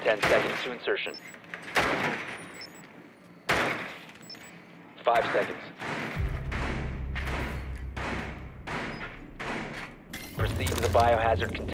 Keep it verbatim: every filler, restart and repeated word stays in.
Ten seconds to insertion. Five seconds. Proceed to the biohazard container.